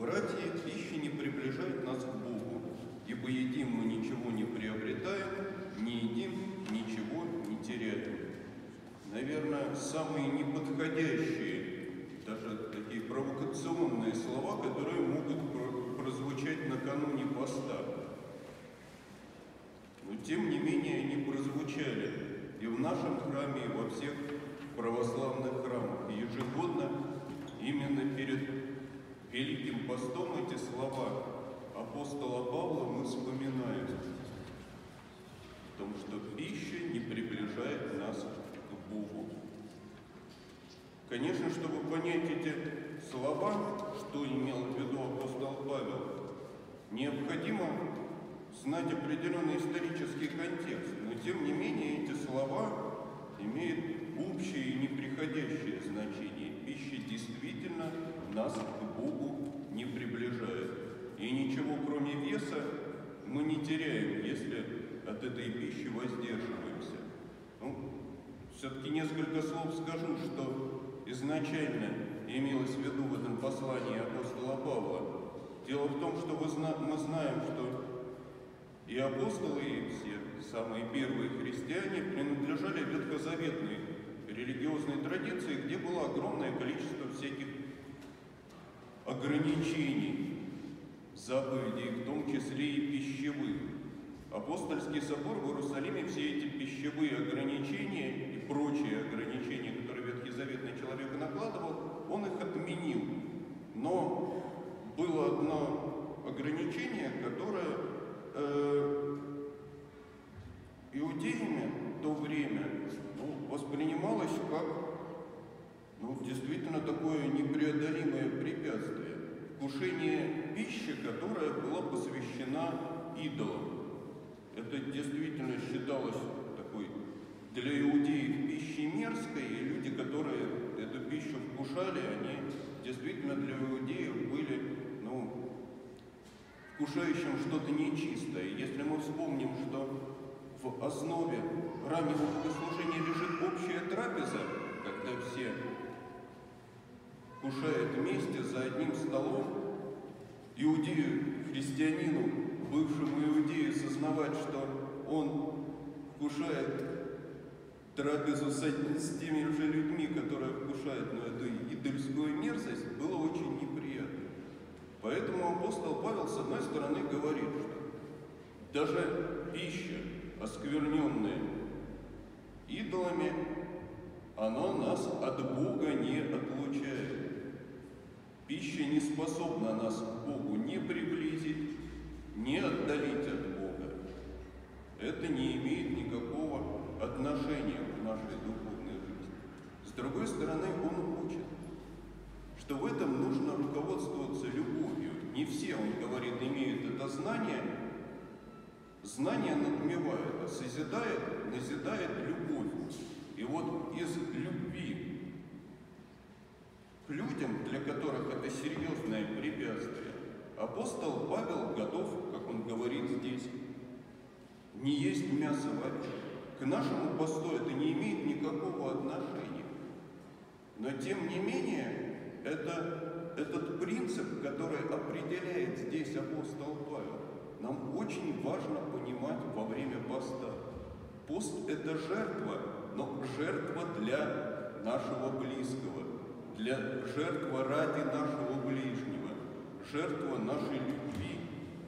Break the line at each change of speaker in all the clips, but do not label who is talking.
Братья, пища не приближает нас к Богу, ибо едим мы ничего не приобретаем, не едим ничего не теряем. Наверное, самые неподходящие, даже такие провокационные слова, которые могут прозвучать накануне поста. Но тем не менее они прозвучали и в нашем храме, и во всех православных храмах. И ежегодно именно перед Великим постом эти слова апостола Павла мы вспоминаем, потому что пища не приближает нас к Богу. Конечно, чтобы понять эти слова, что имел в виду апостол Павел, необходимо знать определенный исторический контекст, но тем не менее эти слова имеют общее и неприходящее значение. Пища действительно нас к Богу не приближает. И ничего кроме веса мы не теряем, если от этой пищи воздерживаемся. Все-таки несколько слов скажу, что изначально имелось в виду в этом послании апостола Павла. Дело в том, что мы знаем, что и апостолы, и все самые первые христиане принадлежали ветхозаветной религиозной традиции, где было огромное количество всяких ограничений, заповедей, в том числе и пищевых. Апостольский собор в Иерусалиме все эти пищевые ограничения и прочие ограничения, которые ветхозаветный человек накладывал, он их отменил. Но было одно ограничение, которое иудеями в то время воспринималось как действительно такое непреодолимое препятствие. Вкушение пищи, которая была посвящена идолам. Это действительно считалось такой для иудеев пищей мерзкой, и люди, которые эту пищу вкушали, они действительно для иудеев были, вкушающим что-то нечистое. Если мы вспомним, что в основе раннего богослужения лежит общая трапеза, когда все кушают вместе за одним столом, иудею, христианину, бывшему иудею, сознавать, что он вкушает трапезу с теми же людьми, которые вкушают эту идольскую мерзость, было очень неприятно. Поэтому апостол Павел, с одной стороны, говорит, что даже пища, оскверненная идолами, она нас от Бога не отлучает. Пища не способна нас к Богу ни приблизить, ни отдалить от Бога. Это не имеет никакого отношения к нашей духовной жизни. С другой стороны, он учит, что в этом нужно руководствоваться любовью. Не все, он говорит, имеют это знание. Знание надмевает, а созидает, назидает любовь. И вот из любви к людям, для которых это серьезное препятствие, апостол Павел готов, как он говорит здесь, не есть мясо вообще. К нашему посту это не имеет никакого отношения. Но тем не менее, этот принцип, который определяет здесь апостол Павел, нам очень важно понимать во время поста. Пост – это жертва, но жертва для нашего близкого, жертва ради нашего ближнего, жертва нашей любви.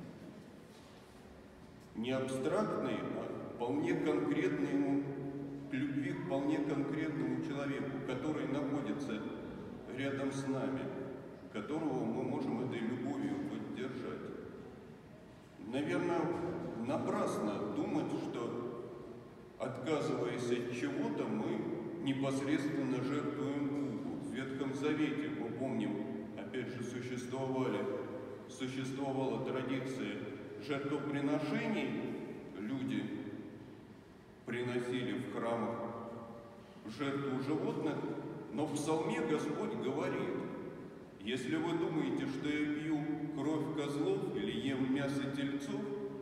Не абстрактной, а вполне конкретной любви к вполне конкретному человеку, который находится рядом с нами, которого мы можем этой любовью поддержать. Наверное, напрасно думать, что, отказываясь от чего-то, мы непосредственно жертвуем Богу. В Ветхом Завете, мы помним, опять же, существовала традиция жертвоприношений. Люди приносили в храмах жертву животных, но в Псалме Господь говорит: если вы думаете, что я пью кровь козлов или ем мясо тельцов,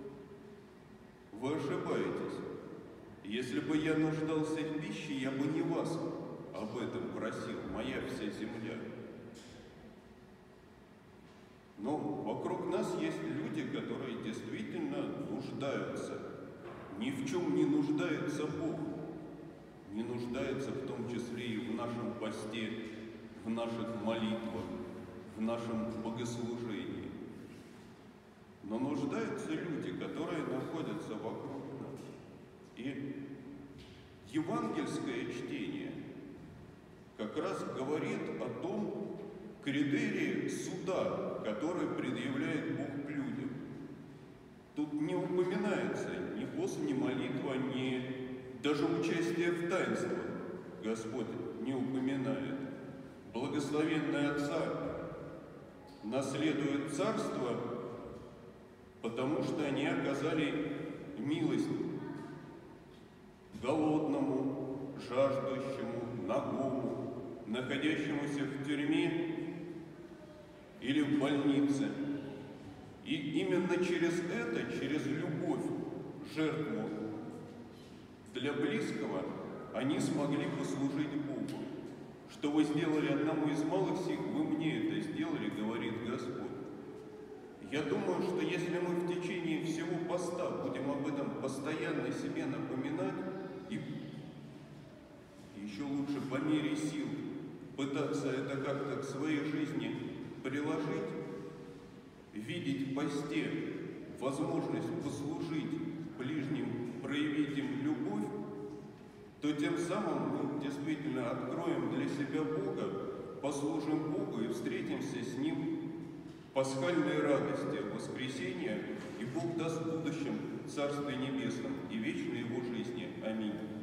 вы ошибаетесь. Если бы я нуждался в пище, я бы не вас об этом просил, моя вся земля. Но вокруг нас есть люди, которые действительно нуждаются. Ни в чем не нуждается Бог. Не нуждается в том числе и в нашем посте, в наших молитвах, в нашем богослужении. Но нуждаются люди, которые находятся вокруг нас. И евангельское чтение как раз говорит о том критерии суда, который предъявляет Бог к людям. Тут не упоминается ни пост, ни молитва, ни даже участие в таинствах Господь не упоминает. Благословенные Отца наследуют царство, потому что они оказали милость голодному, жаждущему, нагому, находящемуся в тюрьме или в больнице. И именно через это, через любовь, жертву для близкого, они смогли послужить Богу. Что вы сделали одному из малых сих, вы мне это сделали, говорит Господь. Я думаю, что если мы в течение всего поста будем об этом постоянно себе напоминать и еще лучше по мере сил пытаться это как-то к своей жизни приложить, видеть в посте возможность послужить ближним, проявить им любовь, то тем самым мы действительно откроем для себя Бога, послужим Богу и встретимся с Ним в пасхальной радости воскресения, и Бог даст в будущем Царстве Небесном и вечной Его жизни. Аминь.